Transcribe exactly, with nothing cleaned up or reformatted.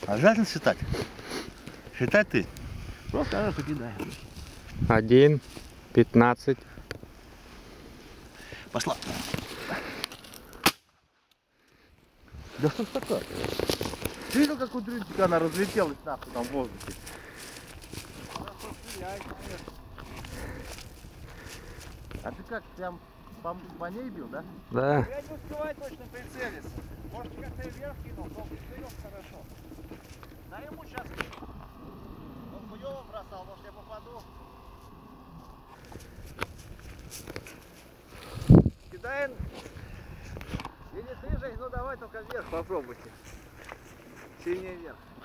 Обязательно считать? Считай ты. Просто она покидай. Один, пятнадцать. Пошла. Да что ж такое? Ты видел, как у дрючка она разлетелась нахуй там в воздухе? А ты как, прям по, по ней бил, да? Да. Я не успеваю точно прицелиться. Может, как-то вверх кинул, но вперед хорошо. Да ему сейчас кину. Он хуёво бросал, может я попаду. Кидаем. Или ты, Жень, ну давай только вверх попробуйте. Сильнее вверх.